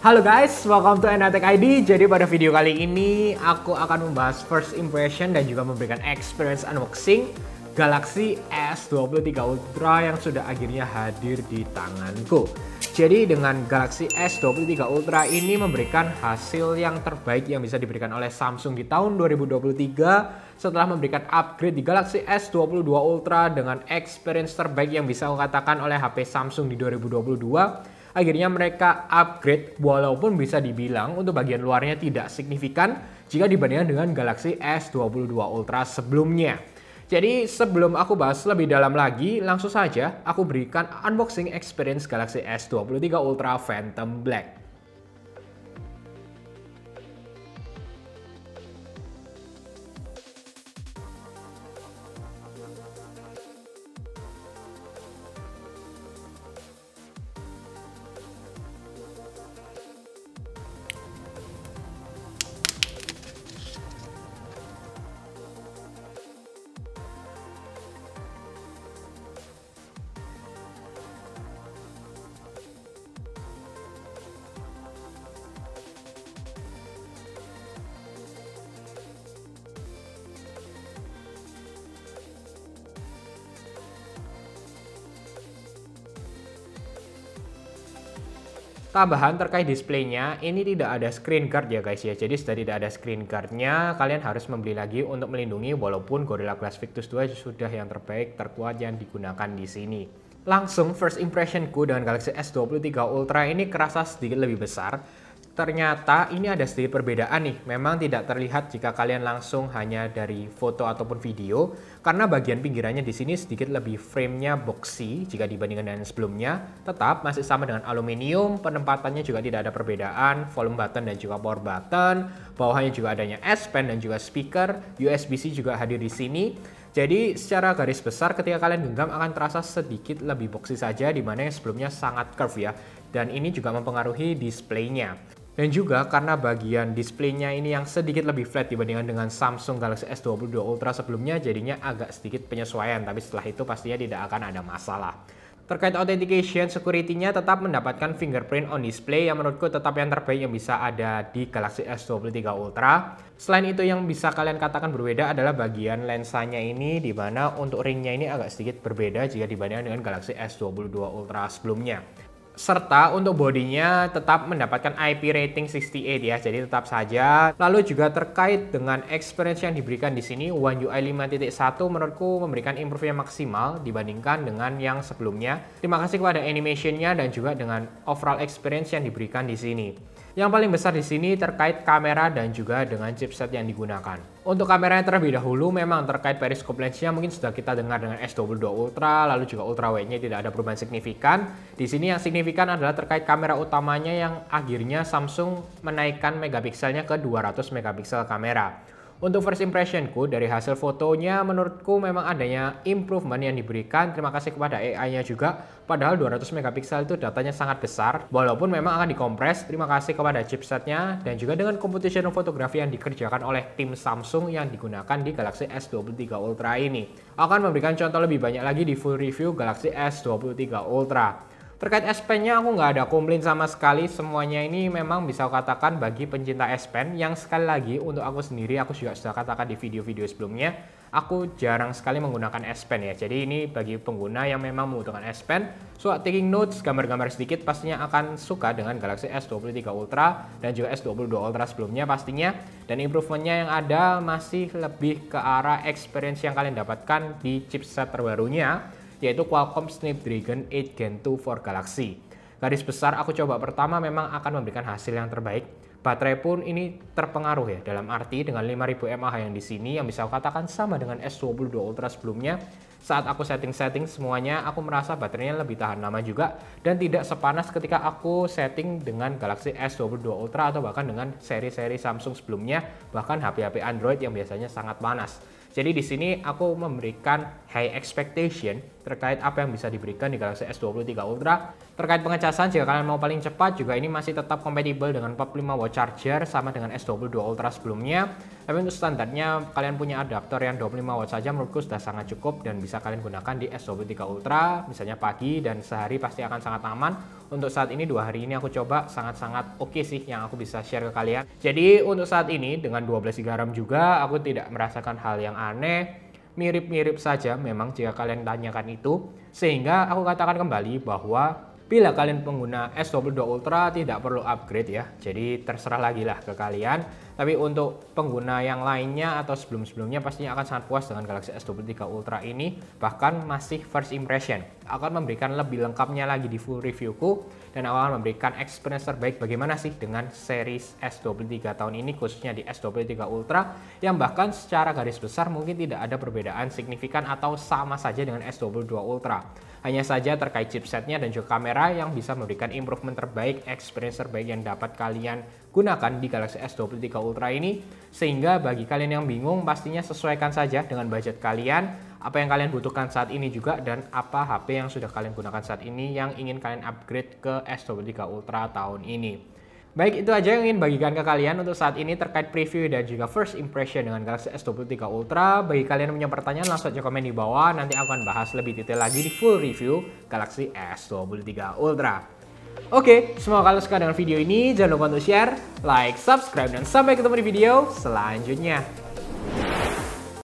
Halo guys, welcome to Enatek ID. Jadi pada video kali ini aku akan membahas first impression dan juga memberikan experience unboxing Galaxy S23 Ultra yang sudah akhirnya hadir di tanganku. Jadi dengan Galaxy S23 Ultra ini memberikan hasil yang terbaik yang bisa diberikan oleh Samsung di tahun 2023 setelah memberikan upgrade di Galaxy S22 Ultra dengan experience terbaik yang bisa aku katakan oleh HP Samsung di 2022. Akhirnya mereka upgrade walaupun bisa dibilang untuk bagian luarnya tidak signifikan jika dibandingkan dengan Galaxy S22 Ultra sebelumnya. Jadi sebelum aku bahas lebih dalam lagi, langsung saja aku berikan unboxing experience Galaxy S23 Ultra Phantom Black. Tambahan terkait displaynya, ini tidak ada screen guard ya guys ya. Jadi sudah tidak ada screen guardnya, kalian harus membeli lagi untuk melindungi walaupun Gorilla Glass Victus 2 sudah yang terbaik, terkuat yang digunakan di sini. Langsung first impressionku dengan Galaxy S23 Ultra ini kerasa sedikit lebih besar. Ternyata ini ada sedikit perbedaan nih, memang tidak terlihat jika kalian langsung hanya dari foto ataupun video, karena bagian pinggirannya di sini sedikit lebih framenya boxy jika dibandingkan dengan sebelumnya. Tetap masih sama dengan aluminium, penempatannya juga tidak ada perbedaan, volume button dan juga power button, bawahnya juga adanya S Pen dan juga speaker, USB-C juga hadir di sini. Jadi secara garis besar ketika kalian genggam akan terasa sedikit lebih boxy saja, dimana yang sebelumnya sangat curve ya, dan ini juga mempengaruhi displaynya. Dan juga karena bagian displaynya ini yang sedikit lebih flat dibandingkan dengan Samsung Galaxy S22 Ultra sebelumnya, jadinya agak sedikit penyesuaian, tapi setelah itu pastinya tidak akan ada masalah. Terkait authentication, security-nya tetap mendapatkan fingerprint on display yang menurutku tetap yang terbaik yang bisa ada di Galaxy S23 Ultra. Selain itu yang bisa kalian katakan berbeda adalah bagian lensanya ini, di mana untuk ringnya ini agak sedikit berbeda jika dibandingkan dengan Galaxy S22 Ultra sebelumnya. Serta untuk bodinya tetap mendapatkan IP rating 68 ya, jadi tetap saja. Lalu juga terkait dengan experience yang diberikan di sini, One UI 5.1 menurutku memberikan improve yang maksimal dibandingkan dengan yang sebelumnya. Terima kasih kepada animationnya dan juga dengan overall experience yang diberikan di sini. Yang paling besar di sini terkait kamera dan juga dengan chipset yang digunakan. Untuk kameranya terlebih dahulu, memang terkait periscope lensnya mungkin sudah kita dengar dengan S22 Ultra, lalu juga ultra wide-nya tidak ada perubahan signifikan. Di sini yang signifikan adalah terkait kamera utamanya yang akhirnya Samsung menaikkan megapikselnya ke 200 megapiksel kamera. Untuk first impressionku dari hasil fotonya, menurutku memang adanya improvement yang diberikan. Terima kasih kepada AI-nya juga. Padahal 200 megapiksel itu datanya sangat besar. Walaupun memang akan dikompres. Terima kasih kepada chipsetnya dan juga dengan computational fotografi yang dikerjakan oleh tim Samsung yang digunakan di Galaxy S23 Ultra ini. Akan memberikan contoh lebih banyak lagi di full review Galaxy S23 Ultra. Terkait S Pen-nya aku nggak ada komplain sama sekali, semuanya ini memang bisa aku katakan bagi pencinta S Pen yang sekali lagi untuk aku sendiri, aku juga sudah katakan di video-video sebelumnya, aku jarang sekali menggunakan S Pen ya. Jadi ini bagi pengguna yang memang membutuhkan S Pen, so taking notes, gambar-gambar sedikit pastinya akan suka dengan Galaxy S23 Ultra dan juga S22 Ultra sebelumnya pastinya. Dan improvementnya yang ada masih lebih ke arah experience yang kalian dapatkan di chipset terbarunya, yaitu Qualcomm Snapdragon 8 Gen 2 for Galaxy. Garis besar aku coba pertama memang akan memberikan hasil yang terbaik. Baterai pun ini terpengaruh ya, dalam arti dengan 5000 mAh yang di sini yang bisa aku katakan sama dengan S22 Ultra sebelumnya. Saat aku setting-setting semuanya, aku merasa baterainya lebih tahan lama juga dan tidak sepanas ketika aku setting dengan Galaxy S22 Ultra atau bahkan dengan seri-seri Samsung sebelumnya, bahkan HP-HP Android yang biasanya sangat panas. Jadi di sini aku memberikan high expectation terkait apa yang bisa diberikan di Galaxy S23 Ultra. Terkait pengecasan, jika kalian mau paling cepat juga ini masih tetap kompatibel dengan 45 watt charger sama dengan S22 Ultra sebelumnya. Tapi untuk standarnya kalian punya adaptor yang 25 watt saja menurutku sudah sangat cukup dan bisa kalian gunakan di S23 Ultra misalnya pagi dan sehari pasti akan sangat aman. Untuk saat ini 2 hari ini aku coba sangat-sangat oke sih yang aku bisa share ke kalian. Jadi untuk saat ini dengan 12 GB RAM juga aku tidak merasakan hal yang aneh. Mirip-mirip saja memang jika kalian tanyakan itu. Sehingga aku katakan kembali bahwa bila kalian pengguna S22 Ultra tidak perlu upgrade ya. Jadi terserah lagi lah ke kalian. Tapi untuk pengguna yang lainnya atau sebelum-sebelumnya pastinya akan sangat puas dengan Galaxy S23 Ultra ini. Bahkan masih first impression. Akan memberikan lebih lengkapnya lagi di full reviewku. Dan akan memberikan experience terbaik bagaimana sih dengan series S23 tahun ini khususnya di S23 Ultra. Yang bahkan secara garis besar mungkin tidak ada perbedaan signifikan atau sama saja dengan S22 Ultra. Hanya saja terkait chipsetnya dan juga kamera yang bisa memberikan improvement terbaik, experience terbaik yang dapat kalian gunakan di Galaxy S23 Ultra ini. Sehingga bagi kalian yang bingung pastinya sesuaikan saja dengan budget kalian, apa yang kalian butuhkan saat ini juga, dan apa HP yang sudah kalian gunakan saat ini yang ingin kalian upgrade ke S23 Ultra tahun ini. Baik, itu aja yang ingin bagikan ke kalian untuk saat ini terkait preview dan juga first impression dengan Galaxy S23 Ultra. Bagi kalian yang punya pertanyaan langsung aja komen di bawah, nanti aku akan bahas lebih detail lagi di full review Galaxy S23 Ultra. Oke, semoga kalian suka dengan video ini. Jangan lupa untuk share, like, subscribe, dan sampai ketemu di video selanjutnya.